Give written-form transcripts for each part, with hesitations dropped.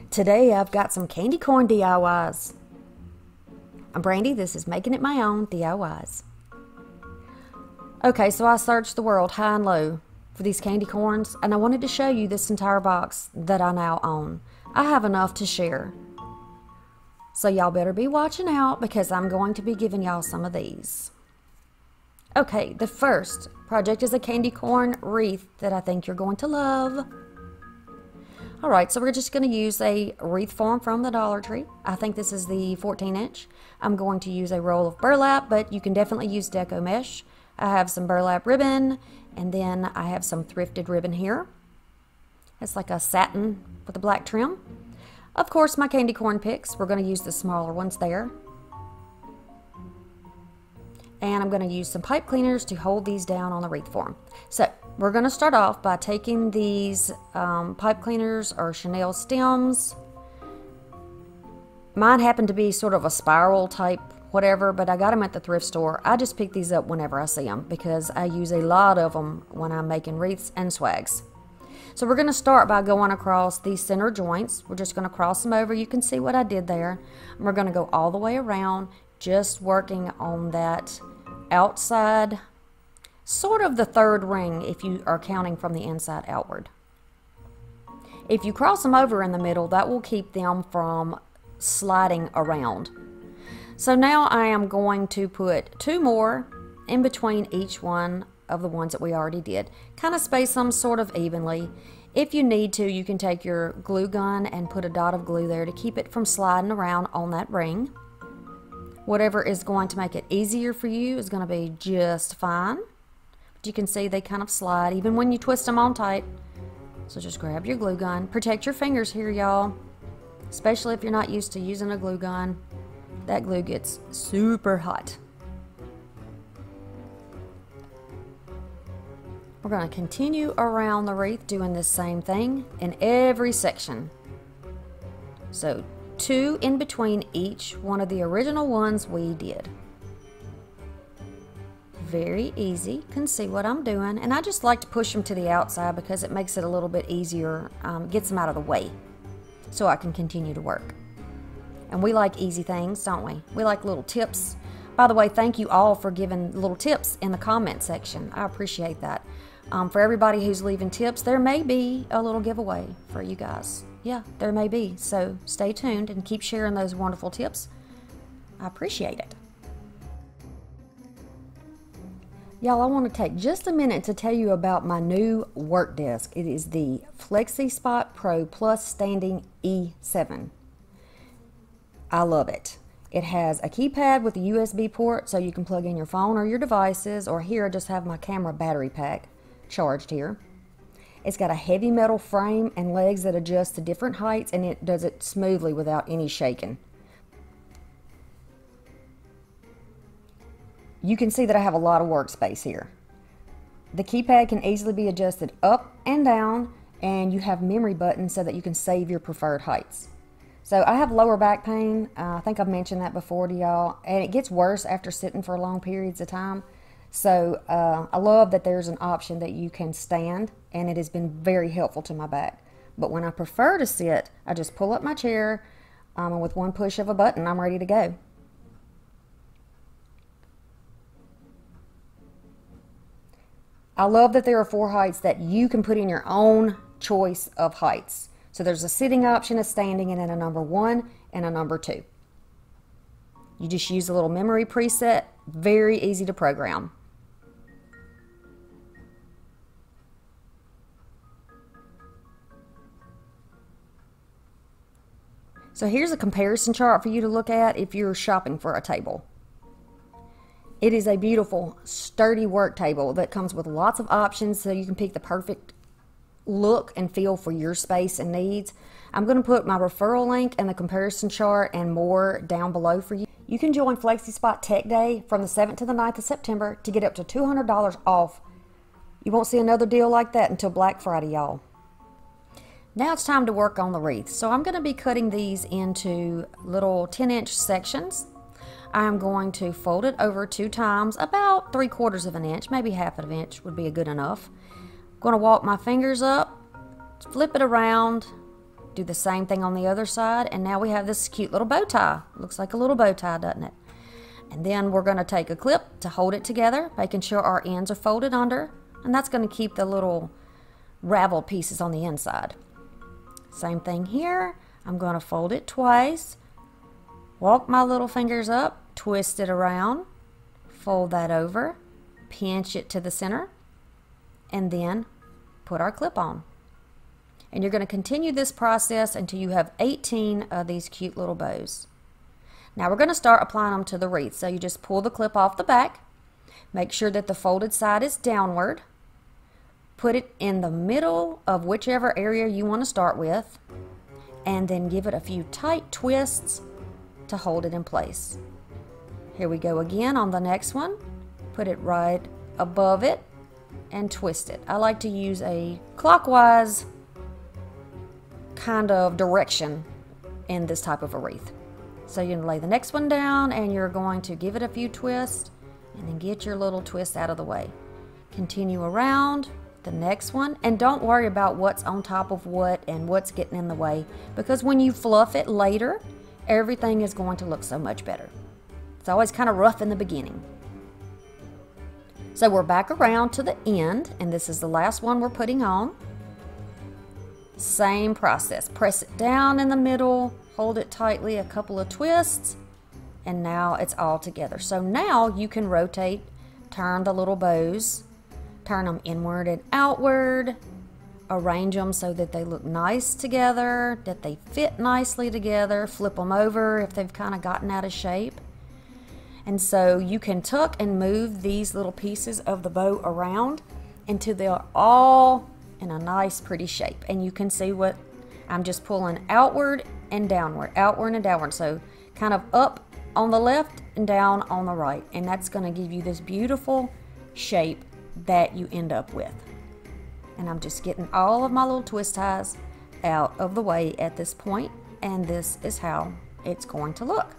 Today I've got some candy corn DIYs. I'm Brandy, this is Making It My Own DIYs. Okay, so I searched the world high and low for these candy corns, and I wanted to show you this entire box that I now own. I have enough to share. So y'all better be watching out because I'm going to be giving y'all some of these. Okay, the first project is a candy corn wreath that I think you're going to love. Alright, so we're just going to use a wreath form from the Dollar Tree. I think this is the 14-inch. I'm going to use a roll of burlap, but you can definitely use deco mesh. I have some burlap ribbon, and then I have some thrifted ribbon here. It's like a satin with a black trim. Of course, my candy corn picks. We're going to use the smaller ones there. And I'm going to use some pipe cleaners to hold these down on the wreath form. So we're going to start off by taking these pipe cleaners or chenille stems. Mine happen to be sort of a spiral type whatever, but I got them at the thrift store. I just pick these up whenever I see them because I use a lot of them when I'm making wreaths and swags. So we're going to start by going across these center joints. We're just going to cross them over. You can see what I did there. And we're going to go all the way around, just working on that outside, sort of the third ring if you are counting from the inside outward. If you cross them over in the middle, that will keep them from sliding around. So now I am going to put two more in between each one of the ones that we already did. Kind of space them sort of evenly. If you need to, you can take your glue gun and put a dot of glue there to keep it from sliding around on that ring. Whatever is going to make it easier for you is going to be just fine. But you can see they kind of slide even when you twist them on tight. So just grab your glue gun. Protect your fingers here, y'all. Especially if you're not used to using a glue gun. That glue gets super hot. We're going to continue around the wreath doing the same thing in every section. So two in between each one of the original ones we did. Very easy. You can see what I'm doing, and I just like to push them to the outside because it makes it a little bit easier, gets them out of the way so I can continue to work. And we like easy things, don't we? We like little tips. By the way, thank you all for giving little tips in the comment section. I appreciate that. For everybody who's leaving tips, there may be a little giveaway for you guys. Yeah, there may be. So stay tuned and keep sharing those wonderful tips. I appreciate it. Y'all, I want to take just a minute to tell you about my new work desk. It is the FlexiSpot Pro Plus Standing E7. I love it. It has a keypad with a USB port so you can plug in your phone or your devices, or here I just have my camera battery pack charged here. It's got a heavy metal frame and legs that adjust to different heights, and it does it smoothly without any shaking. You can see that I have a lot of workspace here. The keypad can easily be adjusted up and down, and you have memory buttons so that you can save your preferred heights. So I have lower back pain. I think I've mentioned that before to y'all, and it gets worse after sitting for long periods of time. So I love that there's an option that you can stand, and it has been very helpful to my back. But when I prefer to sit, I just pull up my chair, and with one push of a button, I'm ready to go. I love that there are 4 heights that you can put in your own choice of heights. So there's a sitting option, a standing, and then a number 1 and a number 2. You just use a little memory preset, very easy to program. So here's a comparison chart for you to look at if you're shopping for a table. It is a beautiful, sturdy work table that comes with lots of options so you can pick the perfect look and feel for your space and needs. I'm going to put my referral link and the comparison chart and more down below for you. You can join FlexiSpot Tech Day from the 7th to the 9th of September to get up to $200 off. You won't see another deal like that until Black Friday, y'all. Now it's time to work on the wreath. So I'm going to be cutting these into little 10-inch sections. I'm going to fold it over 2 times, about 3/4 of an inch, maybe half of an inch would be good enough. I'm going to walk my fingers up, flip it around, Do the same thing on the other side, and now we have this cute little bow tie. Looks like a little bow tie, doesn't it? And then we're going to take a clip to hold it together, making sure our ends are folded under, and that's going to keep the little ravel pieces on the inside. Same thing here. I'm going to fold it twice, walk my little fingers up, twist it around, fold that over, pinch it to the center, and then put our clip on. And you're going to continue this process until you have 18 of these cute little bows. Now we're going to start applying them to the wreath. So you just pull the clip off the back, make sure that the folded side is downward, put it in the middle of whichever area you want to start with, and then give it a few tight twists to hold it in place. Here we go again on the next one. Put it right above it and twist it. I like to use a clockwise kind of direction in this type of a wreath. So you're going to lay the next one down and you're going to give it a few twists and then get your little twist out of the way. Continue around the next one, and don't worry about what's on top of what and what's getting in the way, because when you fluff it later, everything is going to look so much better. It's always kind of rough in the beginning. So we're back around to the end, and this is the last one we're putting on. Same process. Press it down in the middle, hold it tightly, a couple of twists, and now it's all together. So now you can rotate, turn the little bows, turn them inward and outward, arrange them so that they look nice together, that they fit nicely together, flip them over if they've kind of gotten out of shape. And so you can tuck and move these little pieces of the bow around until they're all in a nice pretty shape. And you can see what I'm just pulling outward and downward, so kind of up on the left and down on the right, and that's going to give you this beautiful shape that you end up with. And I'm just getting all of my little twist ties out of the way at this point, and this is how it's going to look.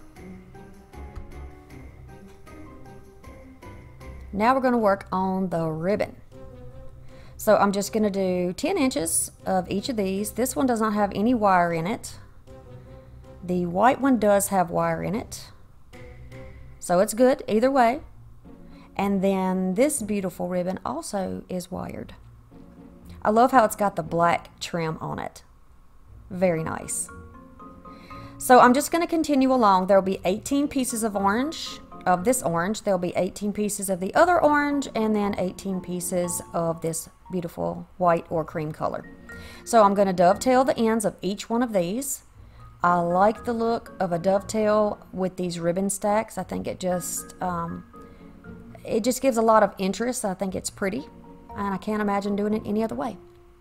Now we're going to work on the ribbon. So I'm just going to do 10 inches of each of these. This one does not have any wire in it. The white one does have wire in it, so it's good either way. And then this beautiful ribbon also is wired. I love how it's got the black trim on it. Very nice. So I'm just going to continue along. There will be 18 pieces of orange, of this orange. There will be 18 pieces of the other orange, and then 18 pieces of this beautiful white or cream color. So I'm going to dovetail the ends of each one of these. I like the look of a dovetail with these ribbon stacks. I think it just gives a lot of interest. I think it's pretty, and I can't imagine doing it any other way.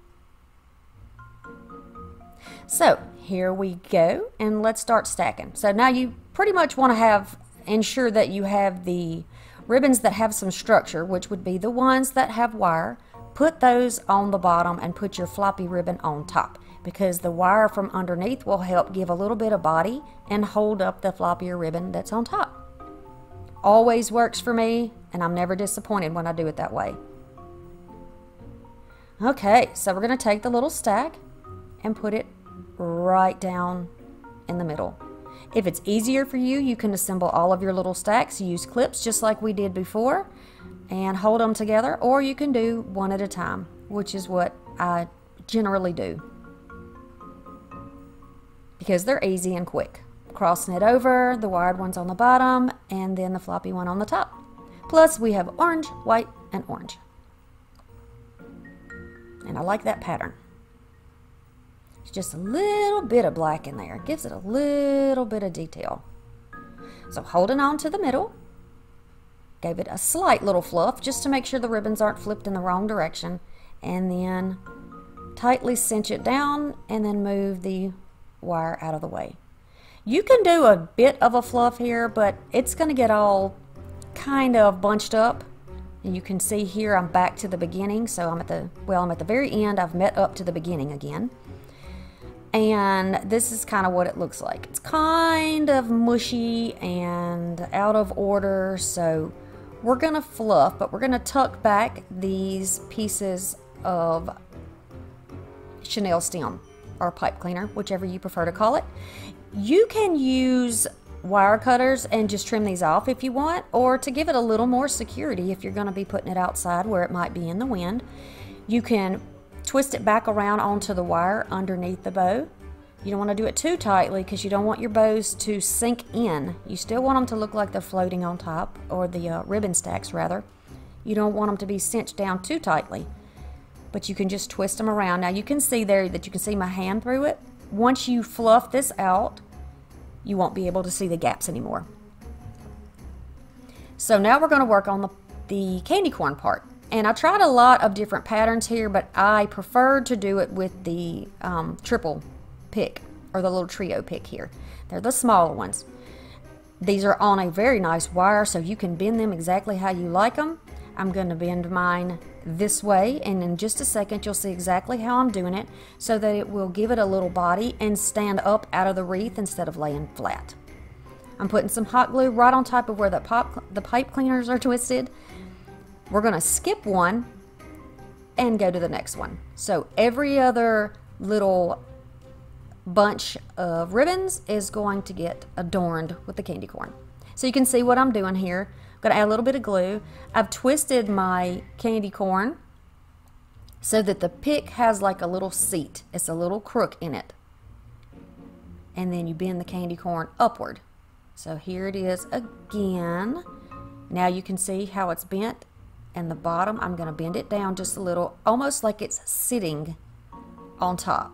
So here we go, and let's start stacking. So now you pretty much want to ensure that you have the ribbons that have some structure, which would be the ones that have wire. Put those on the bottom and put your floppy ribbon on top, because the wire from underneath will help give a little bit of body and hold up the floppier ribbon that's on top. Always works for me, and I'm never disappointed when I do it that way. Okay, so we're going to take the little stack and put it right down in the middle. If it's easier for you, you can assemble all of your little stacks, use clips just like we did before, and hold them together, or you can do one at a time, which is what I generally do, because they're easy and quick. Crossing it over, the wired one's on the bottom, and then the floppy one on the top. Plus we have orange, white, and orange. And I like that pattern. It's just a little bit of black in there. It gives it a little bit of detail. So holding on to the middle, gave it a slight little fluff just to make sure the ribbons aren't flipped in the wrong direction, and then tightly cinch it down and then move the wire out of the way. You can do a bit of a fluff here, but it's going to get all kind of bunched up. And you can see here I'm back to the beginning, so I'm at the very end. I've met up to the beginning again. And this is kind of what it looks like. It's kind of mushy and out of order, so we're going to fluff, but we're going to tuck back these pieces of chenille stem. or pipe cleaner, whichever you prefer to call it. You can use wire cutters and just trim these off if you want, or to give it a little more security if you're going to be putting it outside where it might be in the wind, you can twist it back around onto the wire underneath the bow. You don't want to do it too tightly because you don't want your bows to sink in. You still want them to look like they're floating on top, or the ribbon stacks rather. You don't want them to be cinched down too tightly, but you can just twist them around. Now you can see there that you can see my hand through it. Once you fluff this out, you won't be able to see the gaps anymore. So now we're going to work on the candy corn part. And I tried a lot of different patterns here, but I preferred to do it with the triple pick, or the little trio pick here. They're the smaller ones. These are on a very nice wire, so you can bend them exactly how you like them. I'm going to bend mine this way, and in just a second you'll see exactly how I'm doing it, so that it will give it a little body and stand up out of the wreath instead of laying flat. I'm putting some hot glue right on top of where the pipe cleaners are twisted. We're going to skip one and go to the next one. So every other little bunch of ribbons is going to get adorned with the candy corn. So you can see what I'm doing here. I'm going to add a little bit of glue. I've twisted my candy corn so that the pick has like a little seat. It's a little crook in it. And then you bend the candy corn upward. So here it is again. Now you can see how it's bent. And the bottom, I'm going to bend it down just a little, almost like it's sitting on top.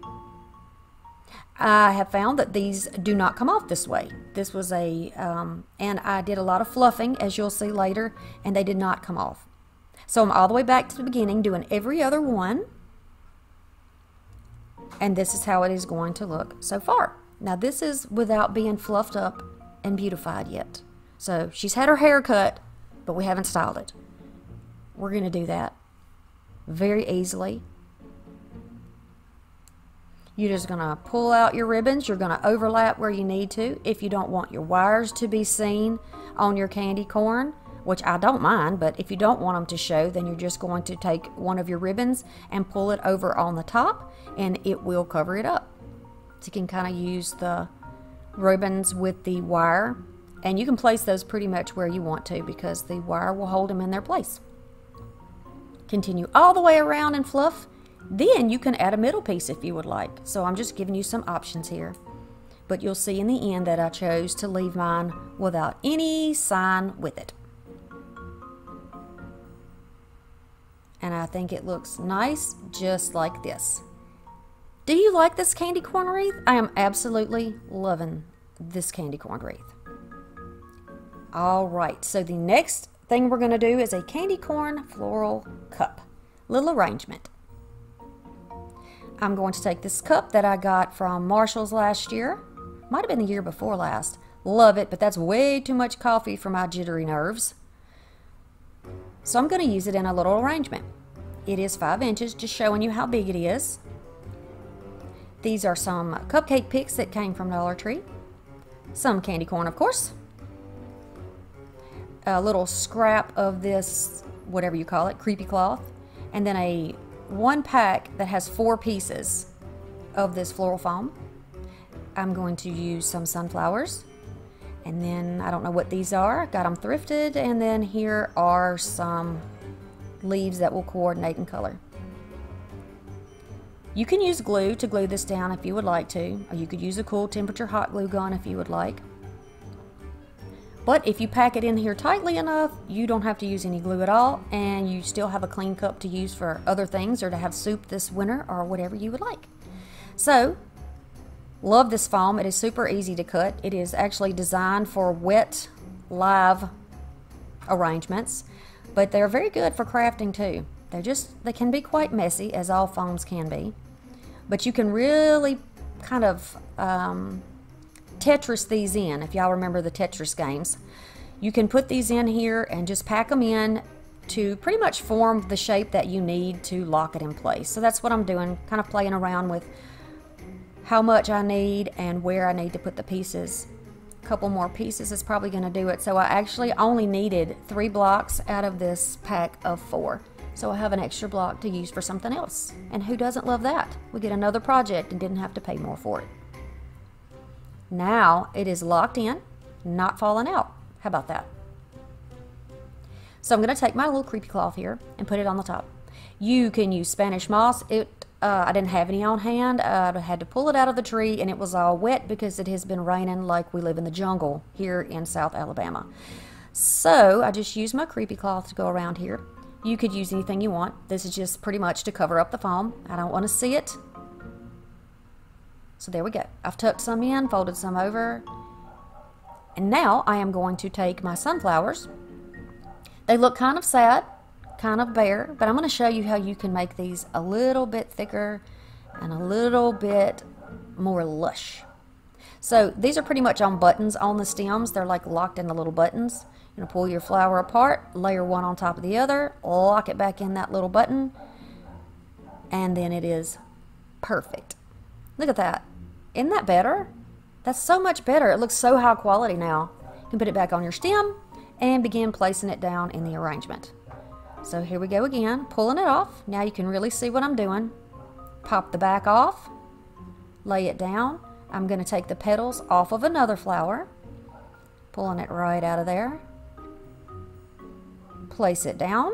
I have found that these do not come off this way. This was and I did a lot of fluffing, as you'll see later, and they did not come off. So I'm all the way back to the beginning, doing every other one. And this is how it is going to look so far. Now this is without being fluffed up and beautified yet. So she's had her hair cut, but we haven't styled it. We're going to do that very easily. You're just going to pull out your ribbons. You're going to overlap where you need to. If you don't want your wires to be seen on your candy corn, which I don't mind, but if you don't want them to show, then you're just going to take one of your ribbons and pull it over on the top, and it will cover it up. So you can kind of use the ribbons with the wire, and you can place those pretty much where you want to because the wire will hold them in their place. Continue all the way around and fluff. Then you can add a middle piece if you would like. So I'm just giving you some options here. But you'll see in the end that I chose to leave mine without any sign with it. And I think it looks nice just like this. Do you like this candy corn wreath? I am absolutely loving this candy corn wreath. Alright, so the next thing we're going to do is a candy corn floral cup. Little arrangement. I'm going to take this cup that I got from Marshall's last year. Might have been the year before last. Love it, but that's way too much coffee for my jittery nerves. So I'm going to use it in a little arrangement. It is 5 inches, just showing you how big it is. These are some cupcake picks that came from Dollar Tree. Some candy corn, of course. A little scrap of this, whatever you call it, creepy cloth. And then a 1 pack that has 4 pieces of this floral foam. I'm going to use some sunflowers. And then, I don't know what these are. Got them thrifted. And then here are some leaves that will coordinate in color. You can use glue to glue this down if you would like to. Or you could use a cool temperature hot glue gun if you would like. But if you pack it in here tightly enough, you don't have to use any glue at all, and you still have a clean cup to use for other things or to have soup this winter or whatever you would like. So, love this foam. It is super easy to cut. It is actually designed for wet, live arrangements, but they're very good for crafting too. They can be quite messy, as all foams can be, but you can really kind of Tetris these in, if y'all remember the Tetris games. You can put these in here and just pack them in to pretty much form the shape that you need to lock it in place. So that's what I'm doing, kind of playing around with how much I need and where I need to put the pieces. A couple more pieces is probably going to do it. So I actually only needed 3 blocks out of this pack of 4. So I have an extra block to use for something else. And who doesn't love that? We get another project and didn't have to pay more for it. Now it is locked in, not falling out. How about that? So I'm going to take my little creepy cloth here and put it on the top. You can use Spanish moss. I didn't have any on hand. I had to pull it out of the tree, and it was all wet because it has been raining like we live in the jungle here in South Alabama. So I just used my creepy cloth to go around here. You could use anything you want. This is just pretty much to cover up the foam. I don't want to see it. So there we go. I've tucked some in, folded some over. And now I am going to take my sunflowers. They look kind of sad, kind of bare, but I'm going to show you how you can make these a little bit thicker and a little bit more lush. So these are pretty much on buttons on the stems. They're like locked into little buttons. You're going to pull your flower apart, layer one on top of the other, lock it back in that little button, and then it is perfect. Look at that. Isn't that better? That's so much better. It looks so high quality now. You can put it back on your stem and begin placing it down in the arrangement. So here we go again, pulling it off. Now you can really see what I'm doing. Pop the back off, lay it down. I'm going to take the petals off of another flower, pulling it right out of there. Place it down,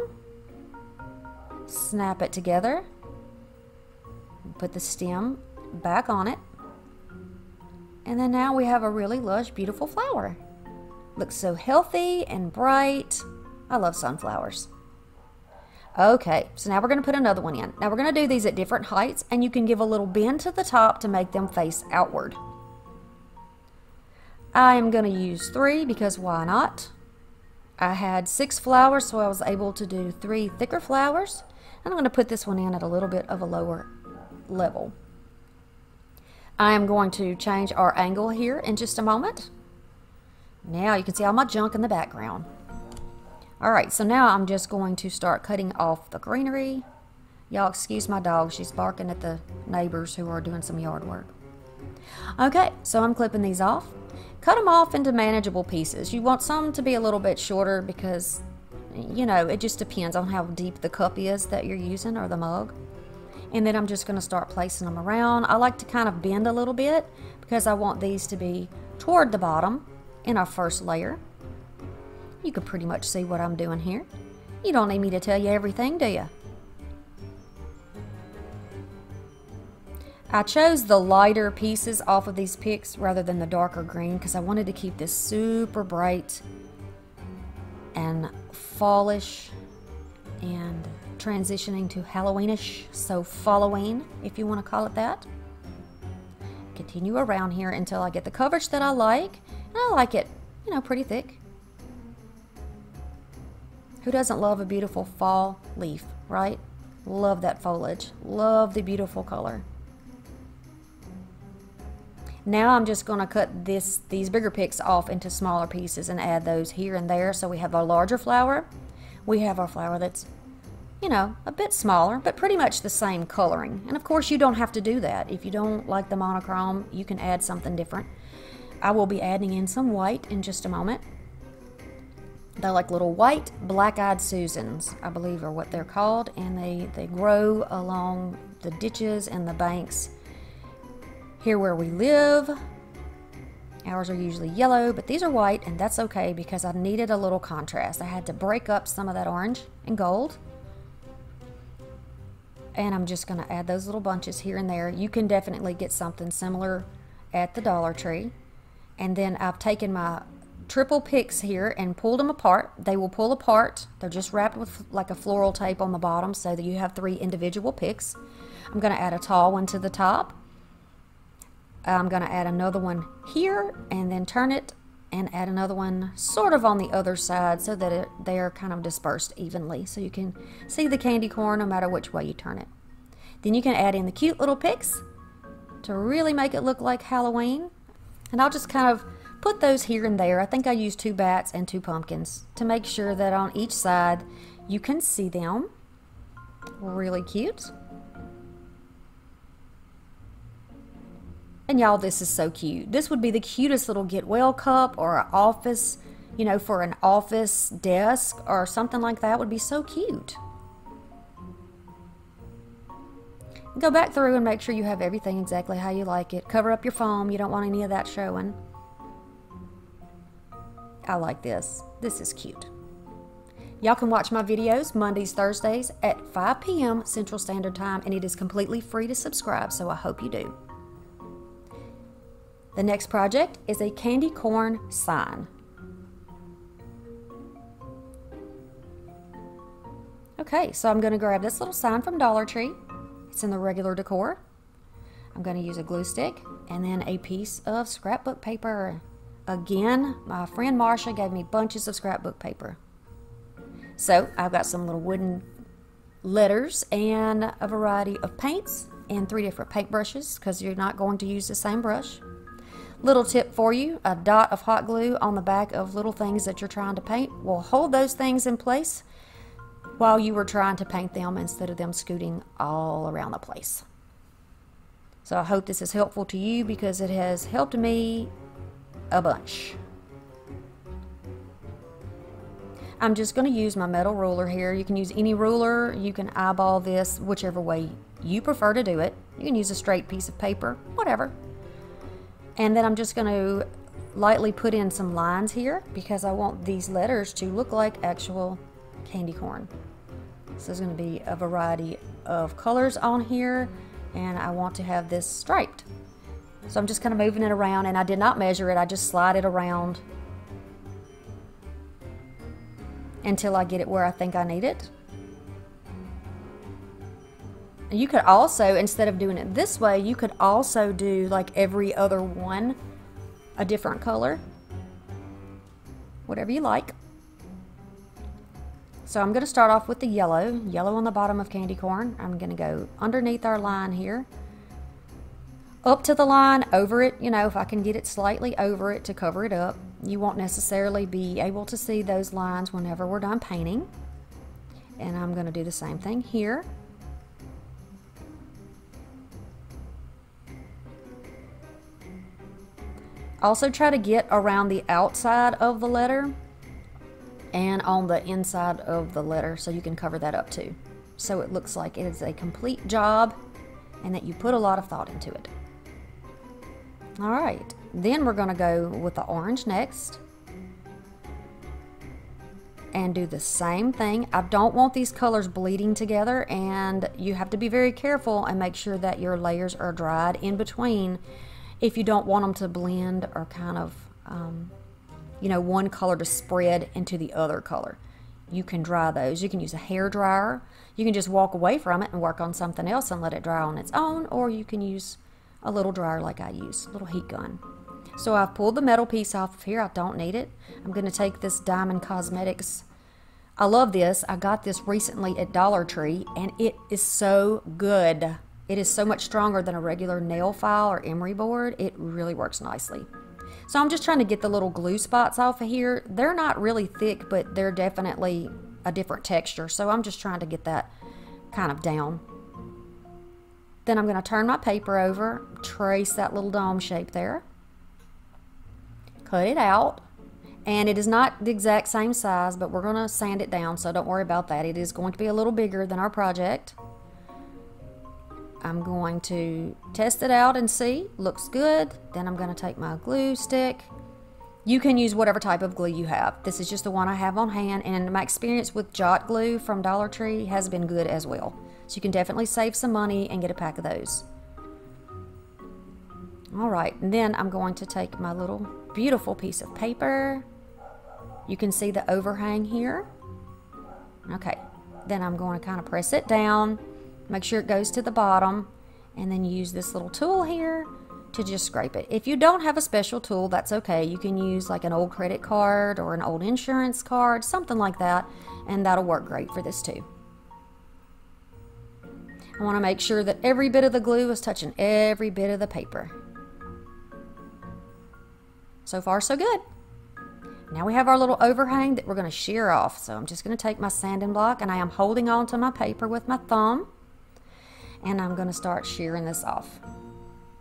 snap it together, put the stem back on it, and then now we have a really lush, beautiful flower. Looks so healthy and bright. I love sunflowers. Okay, so now we're going to put another one in. Now we're going to do these at different heights, and you can give a little bend to the top to make them face outward. I am going to use 3 because why not? I had 6 flowers, so I was able to do 3 thicker flowers. And I'm going to put this one in at a little bit of a lower level. I am going to change our angle here in just a moment. Now you can see all my junk in the background. Alright, so now I'm just going to start cutting off the greenery. Y'all excuse my dog, she's barking at the neighbors who are doing some yard work. Okay, so I'm clipping these off. Cut them off into manageable pieces. You want some to be a little bit shorter because, you know, it just depends on how deep the cup is that you're using or the mug. And then I'm just going to start placing them around. I like to kind of bend a little bit because I want these to be toward the bottom in our first layer. You can pretty much see what I'm doing here. You don't need me to tell you everything, do you? I chose the lighter pieces off of these picks rather than the darker green because I wanted to keep this super bright and fallish and transitioning to Halloweenish, so Falloween, if you want to call it that. Continue around here until I get the coverage that I like, and I like it, you know, pretty thick. Who doesn't love a beautiful fall leaf, right? Love that foliage. Love the beautiful color. Now I'm just going to cut these bigger picks off into smaller pieces and add those here and there. So we have our larger flower. We have our flower that's, you know, a bit smaller, but pretty much the same coloring. And of course you don't have to do that. If you don't like the monochrome, you can add something different. I will be adding in some white in just a moment. They're like little white black-eyed Susans, I believe are what they're called, and they grow along the ditches and the banks here where we live. Ours are usually yellow, but these are white, and that's okay because I needed a little contrast. I had to break up some of that orange and gold. And I'm just going to add those little bunches here and there. You can definitely get something similar at the Dollar Tree. And then I've taken my triple picks here and pulled them apart. They will pull apart. They're just wrapped with like a floral tape on the bottom so that you have 3 individual picks. I'm going to add a tall one to the top. I'm going to add another one here and then turn it and add another one sort of on the other side so that they're kind of dispersed evenly so you can see the candy corn no matter which way you turn it. Then you can add in the cute little picks to really make it look like Halloween. And I'll just kind of put those here and there. I think I used 2 bats and 2 pumpkins to make sure that on each side you can see them. Really cute. And y'all, this is so cute. This would be the cutest little get well cup or an office, you know, for an office desk or something like that would be so cute. Go back through and make sure you have everything exactly how you like it. Cover up your foam. You don't want any of that showing. I like this. This is cute. Y'all can watch my videos Mondays, Thursdays at 5 p.m. Central Standard Time, and it is completely free to subscribe, so I hope you do. The next project is a candy corn sign. Okay, so I'm going to grab this little sign from Dollar Tree. It's in the regular decor. I'm going to use a glue stick and then a piece of scrapbook paper. Again, my friend Marsha gave me bunches of scrapbook paper. So I've got some little wooden letters and a variety of paints and 3 different paint brushes because you're not going to use the same brush. Little tip for you, a dot of hot glue on the back of little things that you're trying to paint will hold those things in place while you were trying to paint them instead of them scooting all around the place. So I hope this is helpful to you because it has helped me a bunch. I'm just going to use my metal ruler here. You can use any ruler. You can eyeball this whichever way you prefer to do it. You can use a straight piece of paper, whatever. And then I'm just going to lightly put in some lines here because I want these letters to look like actual candy corn. So there's going to be a variety of colors on here, and I want to have this striped. So I'm just kind of moving it around, and I did not measure it. I just slide it around until I get it where I think I need it. You could also, instead of doing it this way, you could also do like every other one a different color. Whatever you like. So I'm going to start off with the yellow on the bottom of candy corn. I'm going to go underneath our line here. Up to the line, over it, you know, if I can get it slightly over it to cover it up. You won't necessarily be able to see those lines whenever we're done painting. And I'm going to do the same thing here. Also try to get around the outside of the letter and on the inside of the letter so you can cover that up too. So it looks like it is a complete job and that you put a lot of thought into it. Alright, then we're going to go with the orange next and do the same thing. I don't want these colors bleeding together, and you have to be very careful and make sure that your layers are dried in between if you don't want them to blend or kind of, you know, one color to spread into the other color. You can dry those. You can use a hair dryer. You can just walk away from it and work on something else and let it dry on its own, or you can use a little dryer like I use, a little heat gun. So I've pulled the metal piece off of here. I don't need it. I'm going to take this Diamond Cosmetics. I love this. I got this recently at Dollar Tree, and it is so good. It is so much stronger than a regular nail file or emery board. It really works nicely. So I'm just trying to get the little glue spots off of here. They're not really thick, but they're definitely a different texture. So I'm just trying to get that kind of down. Then I'm going to turn my paper over, trace that little dome shape there, cut it out, and it is not the exact same size, but we're going to sand it down, so don't worry about that. It is going to be a little bigger than our project. I'm going to test it out and see. Looks good. Then I'm going to take my glue stick. You can use whatever type of glue you have. This is just the one I have on hand, and my experience with Jot glue from Dollar Tree has been good as well. So you can definitely save some money and get a pack of those. Alright, and then I'm going to take my little beautiful piece of paper. You can see the overhang here. Okay, then I'm going to kind of press it down, make sure it goes to the bottom, and then use this little tool here to just scrape it. If you don't have a special tool, that's okay. You can use like an old credit card or an old insurance card, something like that, and that'll work great for this too. I want to make sure that every bit of the glue is touching every bit of the paper. So far, so good. Now we have our little overhang that we're going to shear off. So I'm just going to take my sanding block, and I am holding on to my paper with my thumb, and I'm going to start shearing this off.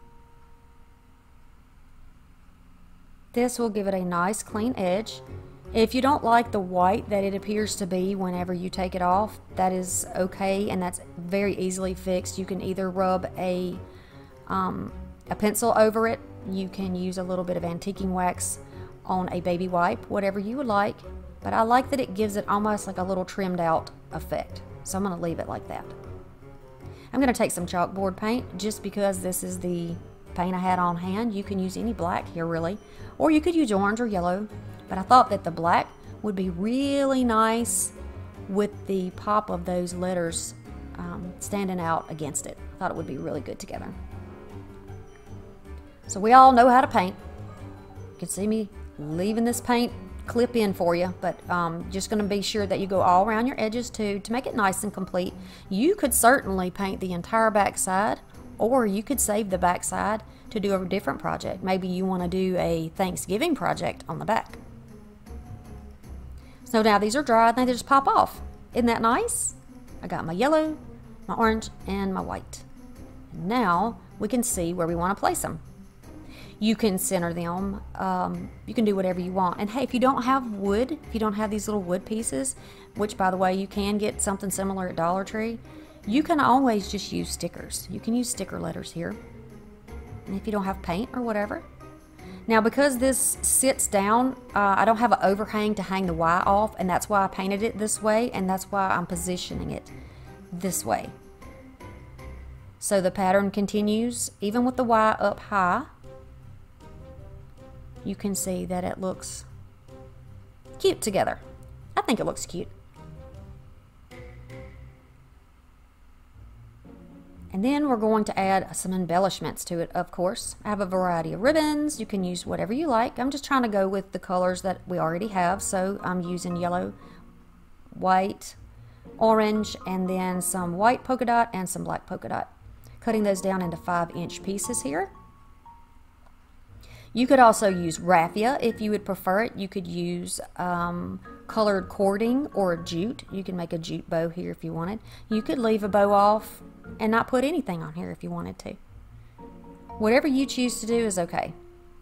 This will give it a nice clean edge. If you don't like the white that it appears to be whenever you take it off, that is okay, and that's very easily fixed. You can either rub a pencil over it, you can use a little bit of antiquing wax on a baby wipe, whatever you would like, but I like that it gives it almost like a little trimmed out effect, so I'm going to leave it like that. I'm going to take some chalkboard paint just because this is the paint I had on hand. You can use any black here really, or you could use orange or yellow, but I thought that the black would be really nice with the pop of those letters standing out against it. I thought it would be really good together. So we all know how to paint. You can see me leaving this paint clip in for you, but just going to be sure that you go all around your edges too to make it nice and complete. You could certainly paint the entire back side, or you could save the back side to do a different project. Maybe you want to do a Thanksgiving project on the back. So now these are dry and they just pop off. Isn't that nice? I got my yellow, my orange, and my white. And now we can see where we want to place them. You can center them. You can do whatever you want. And hey, if you don't have wood, if you don't have these little wood pieces, which by the way, you can get something similar at Dollar Tree, you can always just use stickers. You can use sticker letters here. And if you don't have paint or whatever. Now because this sits down, I don't have an overhang to hang the Y off, and that's why I painted it this way, and that's why I'm positioning it this way. So the pattern continues, even with the Y up high. You can see that it looks cute together. I think it looks cute. And then we're going to add some embellishments to it, of course. I have a variety of ribbons. You can use whatever you like. I'm just trying to go with the colors that we already have. So I'm using yellow, white, orange, and then some white polka dot and some black polka dot. Cutting those down into 5-inch pieces here. You could also use raffia if you would prefer it. You could use colored cording or a jute. You can make a jute bow here if you wanted. You could leave a bow off and not put anything on here if you wanted to. Whatever you choose to do is okay.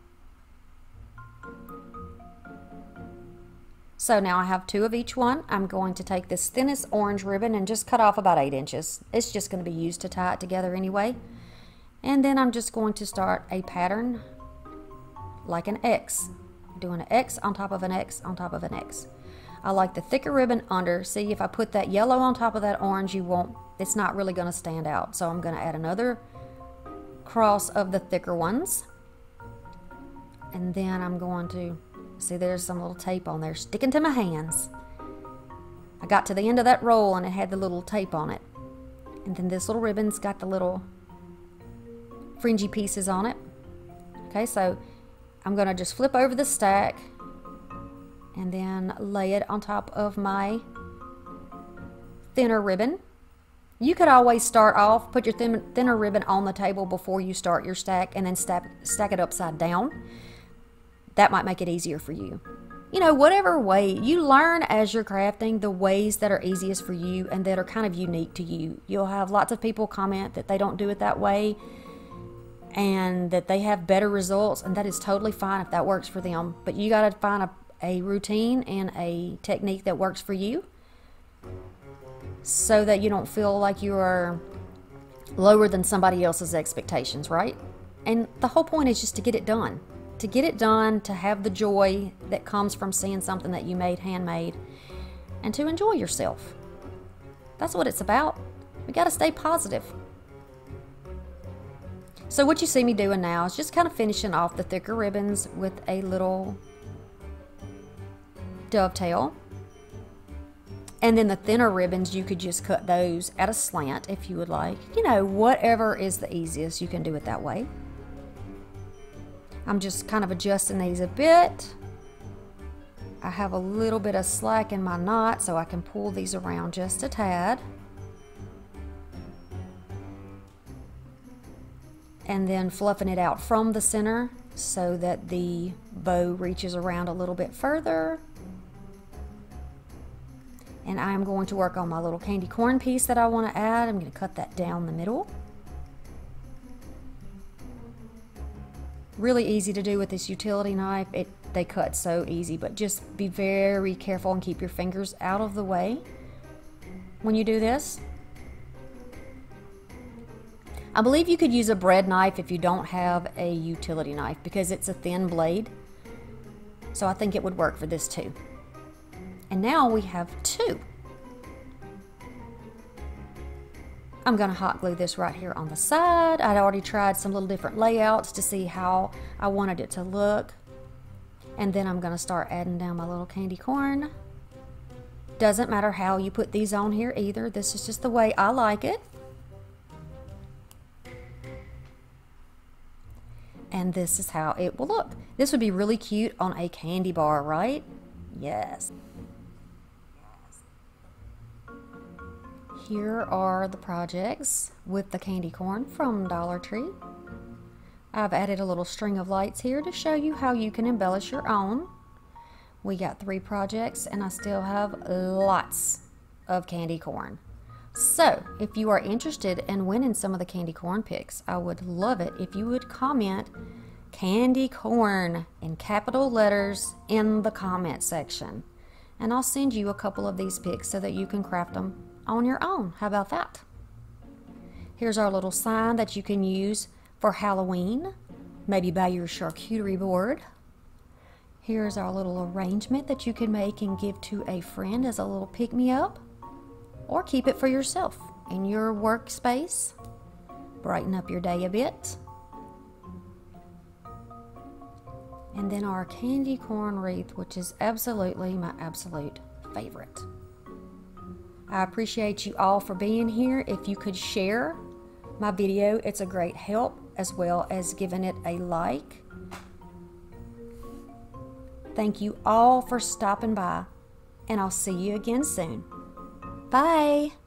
So now I have 2 of each one. I'm going to take this thinnest orange ribbon and just cut off about 8 inches. It's just going to be used to tie it together anyway. And then I'm just going to start a pattern like an X, doing an X on top of an X on top of an X. I like the thicker ribbon under. See, if I put that yellow on top of that orange, it's not really going to stand out. So I'm going to add another cross of the thicker ones. And then I'm going to, see there's some little tape on there sticking to my hands. I got to the end of that roll and it had the little tape on it. And then this little ribbon's got the little fringy pieces on it. Okay, so I'm going to just flip over the stack and then lay it on top of my thinner ribbon. You could always start off, put your thinner ribbon on the table before you start your stack and then stack it upside down. That might make it easier for you. You know, whatever way, you learn as you're crafting the ways that are easiest for you and that are kind of unique to you. You'll have lots of people comment that they don't do it that way and that they have better results, and that is totally fine if that works for them. But you got to find a routine and a technique that works for you so that you don't feel like you are lower than somebody else's expectations, right? And the whole point is just to get it done. To get it done, to have the joy that comes from seeing something that you made handmade, and to enjoy yourself. That's what it's about. We got to stay positive. So what you see me doing now is just kind of finishing off the thicker ribbons with a little dovetail. And then the thinner ribbons, you could just cut those at a slant if you would like. You know, whatever is the easiest, you can do it that way. I'm just kind of adjusting these a bit. I have a little bit of slack in my knot, so I can pull these around just a tad. And then fluffing it out from the center so that the bow reaches around a little bit further. And I'm going to work on my little candy corn piece that I want to add. I'm going to cut that down the middle. Really easy to do with this utility knife. they cut so easy, but just be very careful and keep your fingers out of the way when you do this. I believe you could use a bread knife if you don't have a utility knife because it's a thin blade. So I think it would work for this too. And now we have two. I'm gonna hot glue this right here on the side. I'd already tried some little different layouts to see how I wanted it to look. And then I'm gonna start adding down my little candy corn. Doesn't matter how you put these on here either. This is just the way I like it. And this is how it will look. This would be really cute on a candy bar, right? Yes. Here are the projects with the candy corn from Dollar Tree. I've added a little string of lights here to show you how you can embellish your own. We got 3 projects and I still have lots of candy corn. So if you are interested in winning some of the candy corn picks, I would love it if you would comment candy corn in capital letters in the comment section. And I'll send you a couple of these picks so that you can craft them on your own. How about that? Here's our little sign that you can use for Halloween, maybe by your charcuterie board. Here's our little arrangement that you can make and give to a friend as a little pick-me-up, or keep it for yourself in your workspace. Brighten up your day a bit. And then our candy corn wreath, which is absolutely my absolute favorite. I appreciate you all for being here. If you could share my video, it's a great help, as well as giving it a like. Thank you all for stopping by, and I'll see you again soon. Bye!